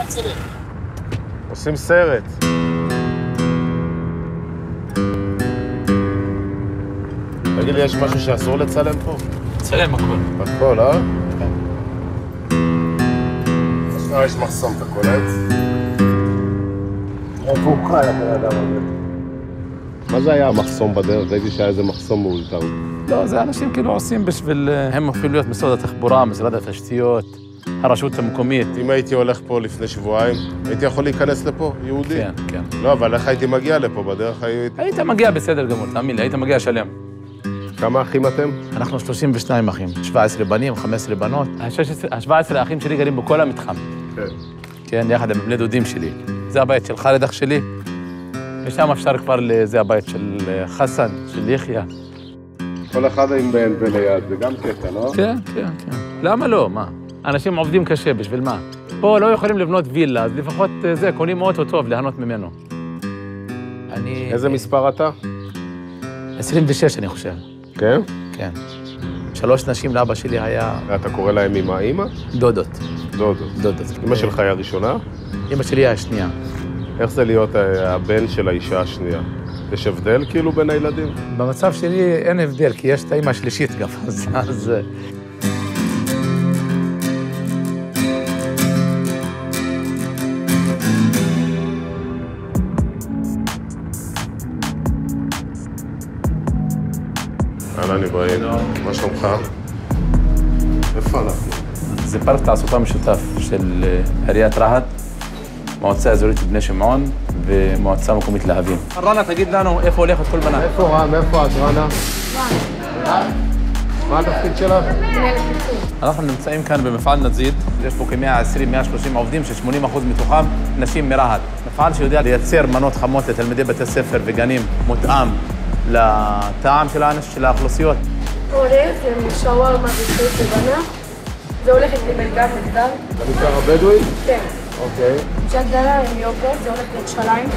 עושים סרט. תגיד לי, יש משהו שאסור לצלם פה? לצלם הכל. הכל, אה? כן. יש מחסום, אתה קולט? איפה הוא קל, הבן אדם הזה? מה זה היה המחסום בדרך? ראיתי שהיה איזה מחסום מאולתר. לא, זה אנשים כאילו עושים בשביל... הם הופכים להיות משרד התחבורה, משרד התשתיות, הרשות המקומית. אם הייתי הולך פה לפני שבועיים, הייתי יכול להיכנס לפה, יהודי? כן, כן. לא, אבל איך הייתי מגיע לפה? בדרך היית מגיע בסדר גמור, תאמין לי, היית מגיע שלם. כמה אחים אתם? אנחנו 32 אחים, 17 בנים, 15 בנות. ה-17 האחים שלי גרים בכל המתחם. כן. כן, יחד עם בני דודים שלי. זה הבית של חאלד אח שלי. ושם אפשר כבר זה הבית של חסן, של יחיא. כל אחד עם בן ליד, זה גם קטע, לא? כן, כן, כן. למה לא? מה? אנשים עובדים קשה, בשביל מה? פה לא יכולים לבנות וילה, אז לפחות זה, קונים אוטו טוב ליהנות ממנו. איזה מספר אתה? 26, אני חושב. כן? כן. 3 נשים לאבא שלי היה... אתה קורא להם אמא? דודות. דודות. דודות. אמא שלך היא הראשונה? אמא שלי היא השנייה. איך זה להיות הבן של האישה השנייה? יש הבדל כאילו בין הילדים? במצב שלי אין הבדל, כי יש את האמא השלישית גם, אז... אהלן אברהים, מה שלומך? איפה אנחנו? זה פארק תעסוקה משותף של עיריית רהט, מועצה אזורית בני שמעון ומועצה מקומית להבים. רנה, תגיד לנו איפה הולכת כל בנה. איפה רם? איפה את רנה? מה התפקיד שלך? אנחנו נמצאים כאן במפעל נזיד, יש פה כ-120-130 עובדים ש80% מתוכם נשים מרהט. מפעל שיודע לייצר מנות חמות לתלמידי בתי ספר וגנים מותאם לטעם של האוכלוסיות. אורז, זה שווארמה וסוס לבנה. זה הולכת למלגה מגדל. במגזר הבדואי? כן. אוקיי. ג'דלה עם יוגורט, זה הולך לירושלים.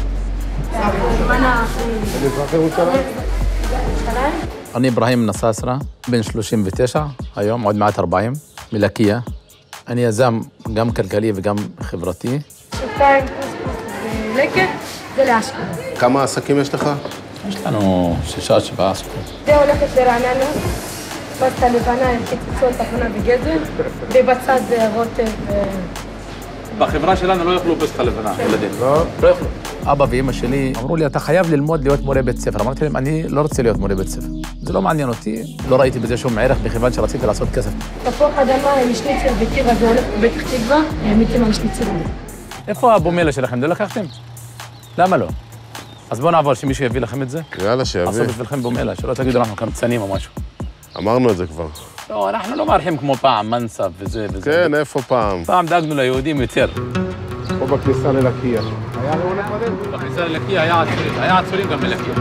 מנה אחרי... במזרח ירושלים? ירושלים. אני אברהים נסאסרה, בן 39, היום, עוד מעט 40, מלקיה. אני יזם גם כלכלי וגם חברתי. שפיים, קוסקוס ולקט, זה להשקעה. כמה עסקים יש לך? יש לנו 6-7 עסקים. זה הולכת לרעננה, פסטה לבנה עם קיצוצון, טחנה וגזר, ובצד זה רוטב. בחברה שלנו לא יאכלו פסטה לבנה, ילדים. לא? לא יאכלו. אבא ואמא שלי אמרו לי, אתה חייב ללמוד להיות מורה בית ספר. אמרתי להם, אני לא רוצה להיות מורה בית ספר. זה לא מעניין אותי, לא ראיתי בזה שום ערך, בכיוון שרציתי לעשות כסף. תפוח אדמה עם שניצל וטירה, זה הולך בפתח תקווה, העמיתם על שניצל. איפה הבומלה שלכם? לא לקחתם? למה לא? אז בואו נעבור, שמישהו יביא לכם את זה. יאללה, שיביא. עשו בשבילכם בומלה, שלא תגידו אנחנו קמצנים או משהו. אמרנו את זה כבר. לא, אנחנו לא מארחים כמו פעם, מנסב וזה וזה. כן, איפה פעם? פעם דאגנו ליהודים יותר. פה בכניסה ללקיה. היה רעולת בדרך? בכניסה ללקיה היה עצורים גם בלקיה.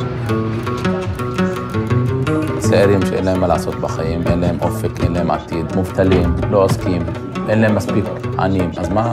צעירים שאין להם מה לעשות בחיים, אין להם אופק, אין להם עתיד, מובטלים, לא עוסקים, אין להם מספיק עניים, אז מה?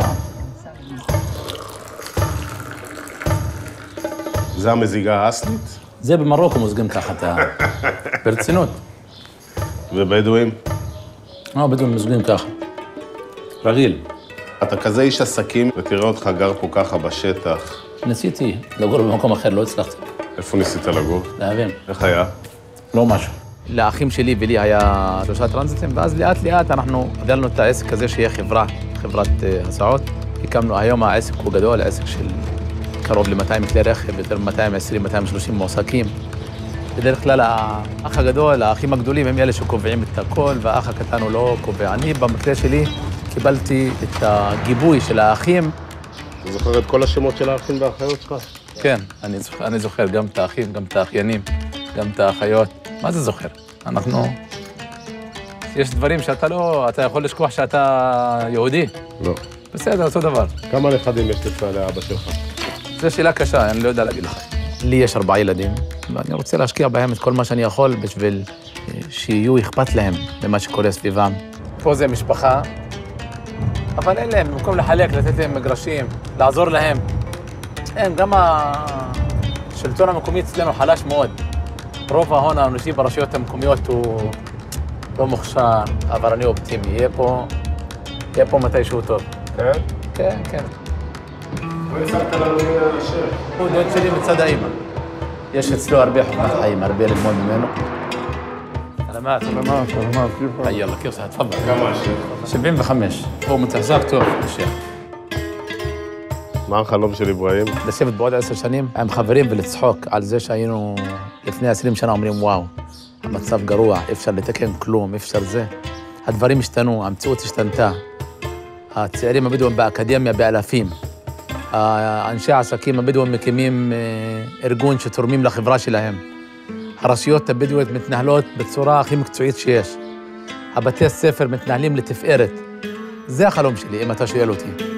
זה המזיגה האסלית? זה במרוקו מוזגים ככה, ברצינות. ובדואים? לא, בדואים מוזגים ככה. רגיל. אתה כזה איש עסקים, ותראה אותך גר פה ככה בשטח. ניסיתי לגור במקום אחר, לא הצלחתי. איפה ניסית לגור? להבין. איך היה? לא משהו. לאחים שלי ולי היה 3 טרנזיטים, ואז לאט לאט אנחנו גדלנו את העסק הזה שיהיה חברת הסעות. הקמנו, היום העסק הוא גדול, העסק של קרוב ל-200 כלי רכב, יותר מ-220-230 מועסקים. בדרך כלל האח הגדול, האחים הגדולים הם אלה שקובעים את הכל, והאח הקטן הוא לא קובע. אני במקרה שלי קיבלתי את הגיבוי של האחים. אתה זוכר את כל השמות של האחים והאחיות שלך? כן, אני זוכר גם את האחים, גם את האחיינים, גם את האחיות. מה זה זוכר? אנחנו... יש דברים שאתה לא... אתה יכול לשכוח שאתה יהודי. לא. בסדר, אותו דבר. כמה נכדים יש לך לאבא שלך? זו שאלה קשה, אני לא יודע להגיד לך. לי יש 4 ילדים, ואני רוצה להשקיע בהם את כל מה שאני יכול בשביל שיהיו אכפת להם למה שקורה סביבם. פה זה משפחה, אבל אין להם, במקום לחלק, לתת להם מגרשים, לעזור להם. אין, גם השלטון המקומי אצלנו חלש מאוד. רוב ההון האנושי ברשויות המקומיות הוא לא מוכשר, אבל אני אופטימי. יהיה פה מתישהו טוב. כן? כן, כן. והצגת לנו מי השם. הוא דוד שלי מצד האמא. יש אצלו הרבה חוכמת חיים, הרבה ללמוד ממנו. סלמת. سلامات سلامات كيف حالك؟ יאללה, כיף, תפضل. כמה השם? 75. הוא מתחזק טוב, השייח. מה החלום של אברהים? לשבת בעוד 10 שנים עם חברים ולצחוק על זה שהיינו לפני 20 שנה אומרים וואו, המצב גרוע, אי אפשר לתקן כלום, אי אפשר זה. הדברים השתנו, המציאות השתנתה. הצעירים הבדואים באקדמיה באלפים. אנשי העסקים הבדואים מקימים ארגון שתורמים לחברה שלהם. הרשויות הבדואיות מתנהלות בצורה הכי מקצועית שיש. הבתי ספר מתנהלים לתפארת. זה החלום שלי, אם אתה שואל אותי.